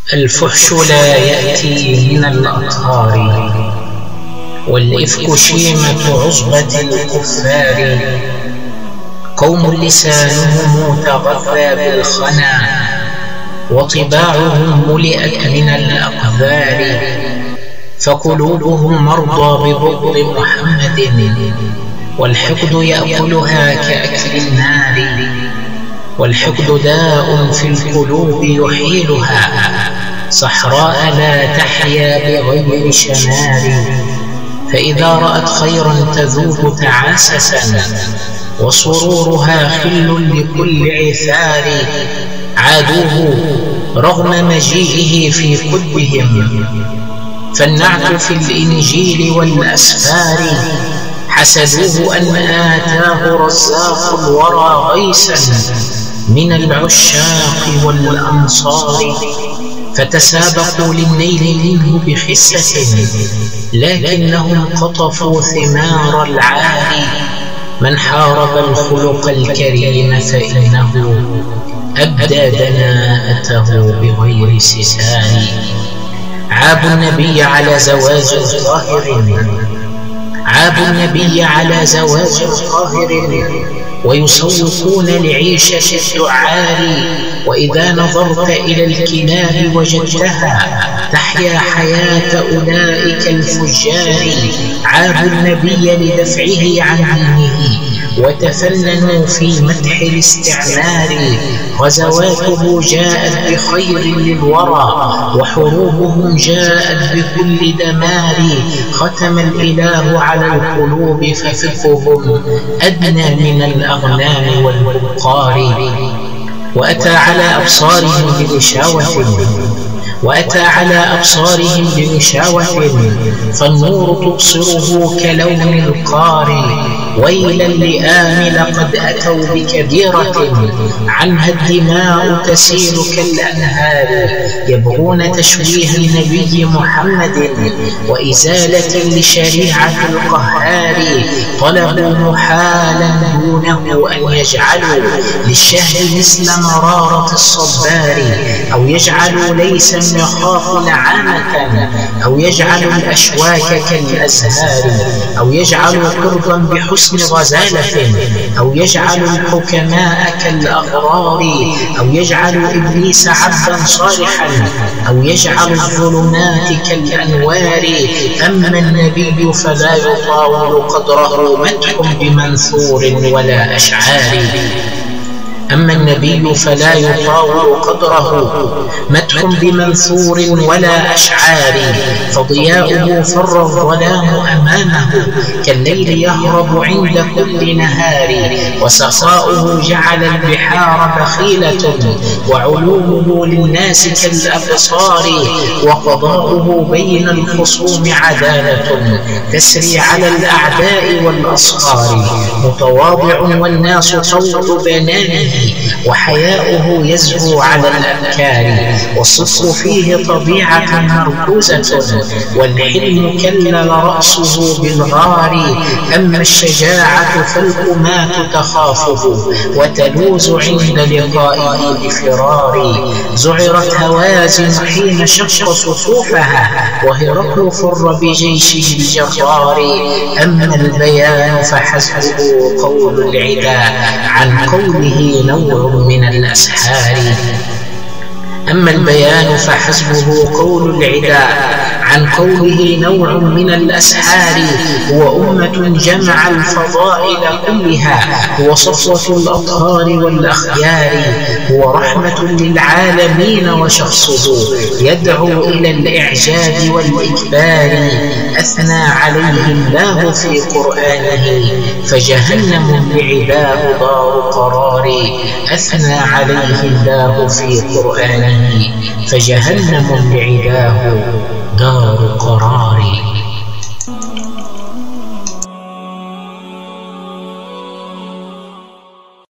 الفحش لا يأتي من الأطهار، والإفك شيمة عصبة الكفار. قوم لسانهم تغذى بالخنا، وطباعهم ملئت من الأقذار. فقلوبهم مرضى ببغض محمد، والحقد يأكلها كأكل النار. والحقد داء في القلوب يحيلها، صحراء لا تحيا بغير شمال. فإذا رأت خيرا تذوب تعاسسا، وسرورها خل لكل عثار. عادوه رغم مجيئه في كتبهم، فالنعت في الإنجيل والأسفار. حسدوه أن آتاه رزاق الورى غيثا من العشاق والأنصار. فتسابقوا للنيل منه بخسة، لكنهم قطفوا ثمار العار. من حارب الخلق الكريم فإنه أبدى دناءته بغير سسان. عابوا النبي على زواج طاهر، عابوا النبي على زواج طاهر، ويسوقون لعيشة الدعار. وإذا نظرت إلى الكلاب وجدتها تحيا حياة أولئك الفجار. عابوا النبي لدفعه عن دينه، وتفننوا في مدح الاستعمار. غزواته جاءت بخير للورى، وحروبهم جاءت بكل دمار. ختم الإله على القلوب، ففقهم أدنى من الأغنام والبقار. وأتى على أبصارهم بغشاوة، فالنور تبصره كلون القار. ويلا لآمل قد أتوا بكبيرة، عنها الدماء تسيل كالأنهار. يبغون تشويه النبي محمد، وإزالة لشريعة القهار. طلبوا محالا دونه أن يجعلوا للشهد مثل مرارة الصبار. أو يجعلوا ليسا يخاف نعامة، أو يجعلوا الأشواك كالأزهار. أو يجعلوا قرضا بحسن غزالة، أو يجعلوا الحكماء كالأغرار. أو يجعلوا إبليس عبدا صالحا، أو يجعلوا الظلمات كالأنوار. أما النبي فلا يطاول قدره مدح بمنثور ولا أشعار. أما النبي فلا يطاول قدره مدح بمنثور ولا أشعار. فضياؤه فر الظلام أمامه، كالليل يهرب عند كل نهار. وسخاؤه جعل البحار بخيلة، وعلومه للناس كالأبصار. وقضاؤه بين الخصوم عدالة، تسري على الأعداء والأصهار. متواضع والناس طول بنانه، وحياؤه يزهو على الأبكار. والصدق فيه طبيعة مركوزة، والحلم كلل رأسه بالغار. أما الشجاعة فالأمات تخافه، وتلوز عند لقائه بفرار. زعرت هوازن حين شق صفوفها، وهرقل فر بجيشه الجرار. أما البيان فحسبه قول العدا، عن قوله نوع من الأسحار. أما البيان فحسبه قول العدا، عن قوله نوع من الأسحار. هو أمة جمع الفضائل كلها، هو صفوة الأطهار والأخيار. هو رحمة للعالمين، وشخصه يدعو إلى الإعجاب والإكبار. أثنى عليه الله في قرآنه، فجهنم لعباه دار قرار. أثنى عليه الله في قرآنه، فجهنم لعباه دار قرار.